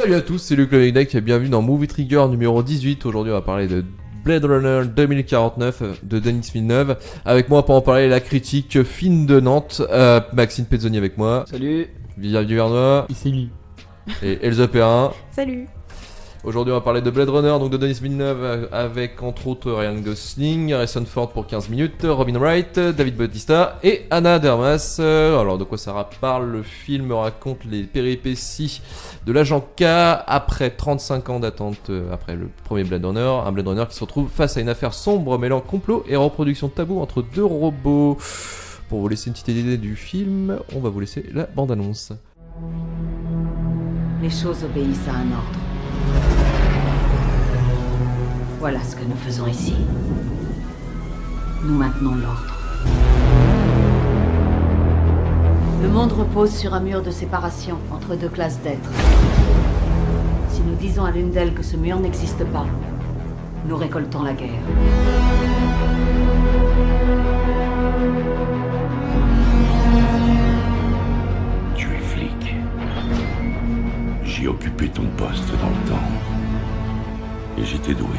Salut à tous, c'est Luc le Deck, bienvenue dans Movie Trigger numéro 18. Aujourd'hui on va parler de Blade Runner 2049 de Denis Villeneuve. Avec moi pour en parler la critique fine de Nantes, Maxime Pezzoni avec moi. Salut. Viviane Duvernois. C'est lui. Et Elsa Perrin. Salut. Aujourd'hui on va parler de Blade Runner, donc de Denis Villeneuve, avec entre autres Ryan Gosling, Harrison Ford pour 15 minutes, Robin Wright, David Bautista et Anna de Armas. Alors de quoi ça parle? Le film raconte les péripéties de l'agent K après 35 ans d'attente après le premier Blade Runner. Un Blade Runner qui se retrouve face à une affaire sombre mêlant complot et reproduction tabou entre deux robots. Pour vous laisser une petite idée du film, on va vous laisser la bande-annonce. Les choses obéissent à un ordre. Voilà ce que nous faisons ici. Nous maintenons l'ordre. Le monde repose sur un mur de séparation entre deux classes d'êtres. Si nous disons à l'une d'elles que ce mur n'existe pas, nous récoltons la guerre. Tu es flic. J'ai occupé ton poste dans le temps. Et j'étais doué.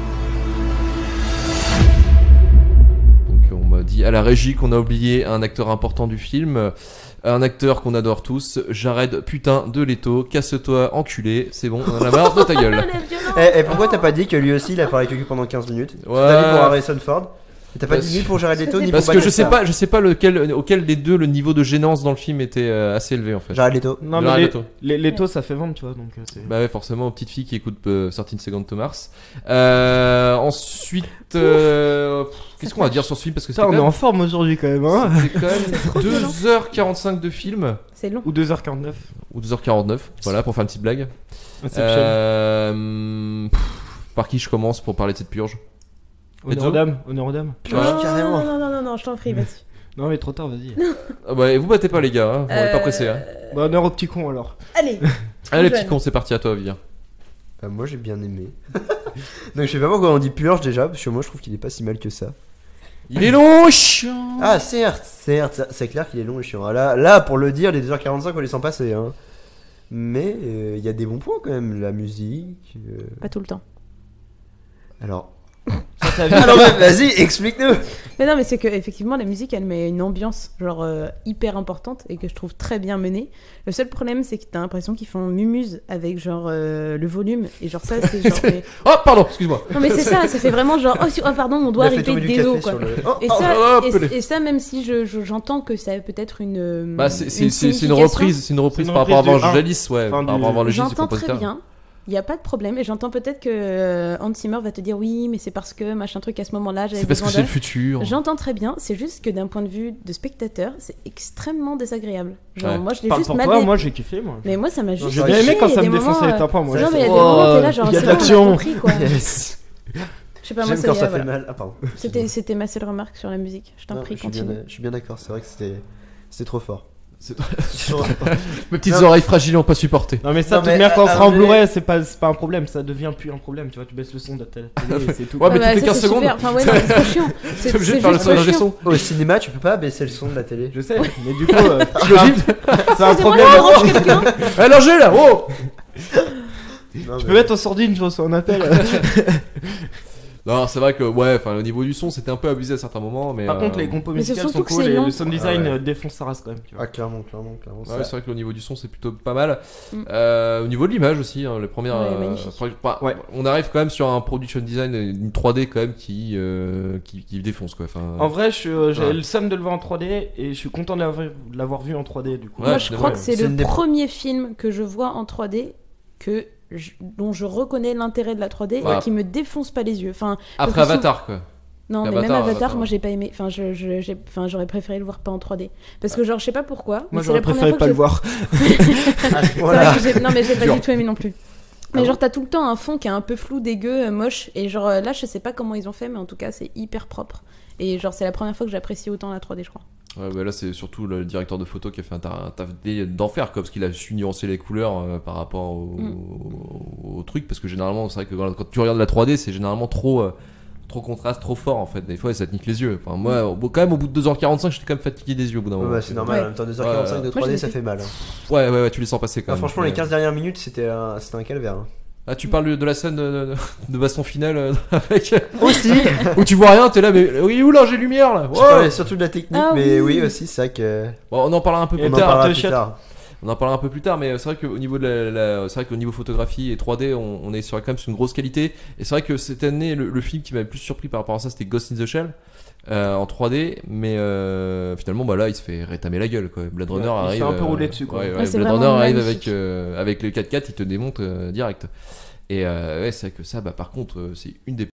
Donc on m'a dit à la régie qu'on a oublié un acteur important du film, un acteur qu'on adore tous, Jared putain de Leto. Casse-toi enculé, c'est bon, on en a marre de ta gueule. Et pourquoi t'as pas dit que lui aussi il a parlé avec lui pendant 15 minutes? Ouais. T'as dit pour Harrison Ford? Et t'as pas dit ni pour Jared Leto ni pour Parce que je Batista. sais pas auquel des deux le niveau de gênance dans le film était assez élevé en fait. Jared Leto. Non Jared mais Leto. les Leto ça fait vendre tu vois donc c'est... Bah ouais, forcément, petite fille qui écoute 13 Seconds to Ensuite, qu'est-ce qu'on va dire sur ce film? Parce que Ça on est en forme aujourd'hui quand même hein. c'était quand même 2h45 de film. C'est long. Ou 2h49. Ou 2h49, voilà, pour faire une petite blague. Par qui je commence pour parler de cette purge? Honneur aux dames, honneur aux dames. Non, Ouais, carrément. non, je t'en prie, vas-y. Non mais trop tard vas-y. Ah bah, et vous battez pas les gars, hein, vous n'êtes pas pressés. Hein. Bah honneur au petit con alors. Allez. Allez, jeune. petit con, c'est parti à toi, Vivien. Moi j'ai bien aimé. Donc je sais pas pourquoi on dit purge déjà, parce que moi je trouve qu'il est pas si mal que ça. Il est long, chiant. Ah certes, c'est clair qu'il est long et chiant. Là pour le dire, les 2h45 on les sent passer hein. Mais il y a des bons points quand même, la musique. Pas tout le temps. Alors. Ça t'a vu Alors vas-y, explique-nous. Mais non, mais c'est que effectivement la musique elle met une ambiance genre hyper importante et que je trouve très bien menée. Le seul problème c'est que t'as l'impression qu'ils font mumuse avec genre le volume et genre ça c'est genre. Oh, pardon, excuse-moi. Non mais c'est ça fait vraiment genre oh pardon on doit Il a fait arriver tomber du des os café quoi. sur le. Et oh, ça, oh, et ça même si j'entends que ça peut être une. Bah, c'est une signification, reprise, par rapport à reprise du Vangelis, ouais. Enfin, Par rapport à Vangelis, du j'entends très compositeur. bien. Il n'y a pas de problème et j'entends peut-être que Hans Zimmer va te dire oui mais c'est parce que machin truc à ce moment-là j'avais C'est parce que besoin c'est le d'eux. futur. J'entends très bien, c'est juste que d'un point de vue de spectateur, c'est extrêmement désagréable. Genre Ouais. moi je l'ai Parle juste pour mal toi, dé- moi j'ai kiffé moi. Mais moi ça m'a juste J'ai bien aimé chié, quand il y ça a me des défonçait moments, les tympans moi. Non mais il y a des Oh, moments t'es là genre il y a c'est de bon, on a l'action. compris quoi. Yes. Je sais pas moi J'aime quand ça fait voilà. mal. Ah pardon. C'était ma seule remarque sur la musique. Je t'en Non, prie je suis bien- continue. Je suis bien d'accord, c'est vrai que c'était trop fort. Mes petites Non. oreilles fragiles n'ont pas supporté. Non mais ça Non, toute mais merde quand on à sera en vrai- Blu-ray c'est pas un problème, ça devient plus un problème, tu vois, tu baisses le son de la télé et c'est tout. Ouais, mais Ah bah, toutes les ça, 15 c'est secondes. super. Enfin ouais non, c'est trop chiant. T'es obligé de faire le juste son trop d'un chiant. son. Au cinéma, tu peux pas baisser le son de la télé. Je sais, mais du coup c'est un Excusez-moi, problème. je branche quelqu'un. Alors j'ai là, oh. Non, Tu mais- peux mettre en sourdine, je reçois un appel. Non, c'est vrai que ouais, enfin au niveau du son, c'était un peu abusé à certains moments, mais. Par contre les compos Mais c'est musicales surtout sont que cool c'est et long. le sound design Ah ouais. défonce sa race quand même, tu vois. Ah clairement. Ouais, ça- c'est vrai que au niveau du son, c'est plutôt pas mal. Mm. Au niveau de l'image aussi, hein, les premières. Ouais, magnifique. Ouais. On arrive quand même sur un production design, une 3D quand même qui défonce quoi. Enfin, En vrai, j'ai Ouais. le seum de le voir en 3D et je suis content de l'avoir vu en 3D du coup. Ouais, Moi, je je suis crois d'accord. que c'est C'est le une des- premier film que je vois en 3D dont je reconnais l'intérêt de la 3D Ouais. et qui me défonce pas les yeux. Enfin, après parce que Avatar quoi. non, mais Avatar, même Avatar, ouais. moi j'ai pas aimé. Enfin, j'aurais préféré le voir pas en 3D. Parce que genre, je sais pas pourquoi. mais Moi c'est j'aurais la première préféré fois pas que le voir. C'est Voilà. vrai que non, mais j'ai pas Dur. du tout aimé non plus. Mais Ah genre, t'as tout le temps un fond qui est un peu flou, dégueu, moche. Et genre, là, je sais pas comment ils ont fait, mais en tout cas, c'est hyper propre. Et genre, c'est la première fois que j'apprécie autant la 3D, je crois. Ouais, bah là c'est surtout le directeur de photo qui a fait un taf d'enfer quoi, parce qu'il a su nuancer les couleurs par rapport au truc, parce que généralement c'est vrai que quand tu regardes la 3D c'est généralement trop trop contraste, trop fort en fait. Des fois, ça te nique les yeux. Enfin, moi, quand même, au bout de 2h45, j'étais quand même fatigué des yeux au bout d'un moment. Ouais, bah, c'est normal, Ouais. en même temps 2h45 de 3D ça fait mal. Ouais, tu les sens passer quand Ah, même. franchement, les 15 dernières minutes c'était un calvaire. Hein. Ah, tu parles de la scène de baston finale avec. Aussi où tu vois rien, t'es là, mais oui, où là, j'ai lumière là. Je Wow. parlais surtout de la technique, Ah mais oui. oui aussi, c'est vrai que. Bon, on en parlera un peu Et plus On en tard. parlera de plus chat. tard. On en parlera un peu plus tard, mais c'est vrai qu'au niveau de c'est vrai qu'au niveau photographie et 3D, on est sur quand même sur une grosse qualité. Et c'est vrai que cette année, le film qui m'avait le plus surpris par rapport à ça, c'était Ghost in the Shell en 3D, mais finalement, bah là, il se fait rétamer la gueule. Quoi. Blade Runner Ouais, il se arrive. fait un peu rouler dessus, quoi. Ouais, Ouais, c'est Blade vraiment Runner arrive magnifique. avec le 4x4, il te démonte direct. Et ouais, c'est vrai que ça, bah par contre, c'est une des